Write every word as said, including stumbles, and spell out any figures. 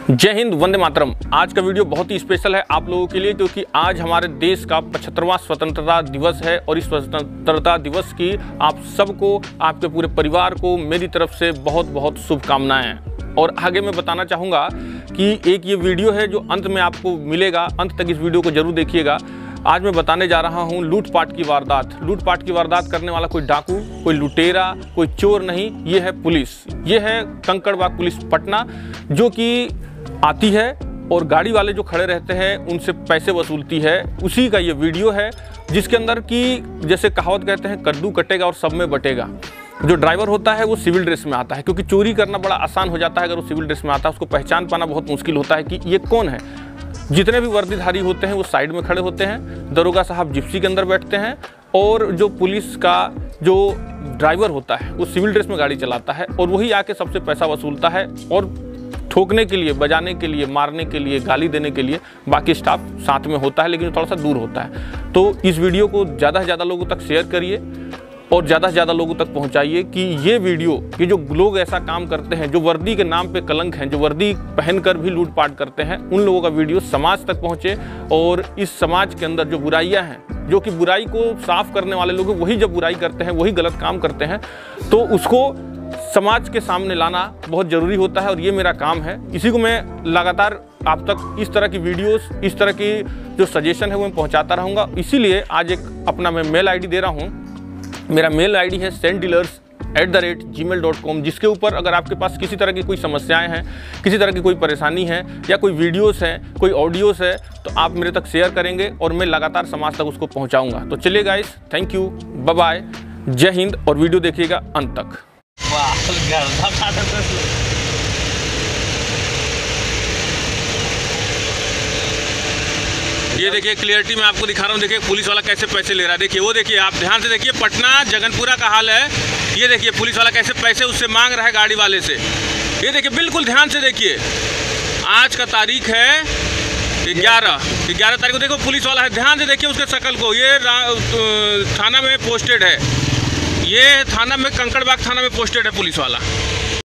जय हिंद, वंदे मातरम। आज का वीडियो बहुत ही स्पेशल है आप लोगों के लिए, क्योंकि आज हमारे देश का पचहत्तरवां स्वतंत्रता दिवस है और इस स्वतंत्रता दिवस की आप सबको, आपके पूरे परिवार को मेरी तरफ से बहुत बहुत शुभकामनाएं हैं। और आगे मैं बताना चाहूँगा कि एक ये वीडियो है जो अंत में आपको मिलेगा, अंत तक इस वीडियो को जरूर देखिएगा। आज मैं बताने जा रहा हूँ लूटपाट की वारदात। लूटपाट की वारदात करने वाला कोई डाकू, कोई लुटेरा, कोई चोर नहीं, ये है पुलिस। ये है कंकड़बाग पुलिस पटना, जो कि आती है और गाड़ी वाले जो खड़े रहते हैं उनसे पैसे वसूलती है। उसी का ये वीडियो है जिसके अंदर कि जैसे कहावत कहते हैं, कद्दू कटेगा और सब में बटेगा। जो ड्राइवर होता है वो सिविल ड्रेस में आता है, क्योंकि चोरी करना बड़ा आसान हो जाता है अगर वो सिविल ड्रेस में आता है। उसको पहचान पाना बहुत मुश्किल होता है कि ये कौन है। जितने भी वर्दीधारी होते हैं वो साइड में खड़े होते हैं, दरोगा साहब जिप्सी के अंदर बैठते हैं, और जो पुलिस का जो ड्राइवर होता है वो सिविल ड्रेस में गाड़ी चलाता है और वही आके सबसे पैसा वसूलता है। और ठोकने के लिए, बजाने के लिए, मारने के लिए, गाली देने के लिए बाकी स्टाफ साथ में होता है, लेकिन थोड़ा सा दूर होता है। तो इस वीडियो को ज़्यादा से ज़्यादा लोगों तक शेयर करिए और ज़्यादा से ज़्यादा लोगों तक पहुंचाइए कि ये वीडियो, कि जो लोग ऐसा काम करते हैं, जो वर्दी के नाम पे कलंक हैं, जो वर्दी पहनकर भी लूटपाट करते हैं, उन लोगों का वीडियो समाज तक पहुँचे। और इस समाज के अंदर जो बुराइयाँ हैं, जो कि बुराई को साफ करने वाले लोग, वही जब बुराई करते हैं, वही गलत काम करते हैं, तो उसको समाज के सामने लाना बहुत ज़रूरी होता है। और ये मेरा काम है। इसी को मैं लगातार आप तक इस तरह की वीडियोस, इस तरह की जो सजेशन है वो मैं पहुंचाता रहूँगा। इसीलिए आज एक अपना मैं मेल आईडी दे रहा हूँ। मेरा मेल आईडी है scent dealers at the rate G mail dot com, जिसके ऊपर अगर आपके पास किसी तरह की कोई समस्याएं हैं, किसी तरह की कोई परेशानी है, या कोई वीडियोस हैं, कोई ऑडियोस है, तो आप मेरे तक शेयर करेंगे और मैं लगातार समाज तक उसको पहुंचाऊंगा। तो चलिए guys, thank you, bye bye, Jai Hind, और वीडियो देखिएगा अंत तक। ये देखिए क्लियरिटी में आपको दिखा रहा हूँ। देखिए पुलिस वाला कैसे पैसे ले रहा है। देखिए वो, देखिए आप ध्यान से देखिए, पटना जगनपुरा का हाल है। ये देखिए पुलिस वाला कैसे पैसे उससे मांग रहा है गाड़ी वाले से। ये देखिए, बिल्कुल ध्यान से देखिए। आज का तारीख है ग्यारह ग्यारह तारीख को। देखो पुलिस वाला है, ध्यान से देखिए उसके शक्ल को। ये थाना में पोस्टेड है, ये थाना में, कंकड़बाग थाना में पोस्टेड है पुलिस वाला।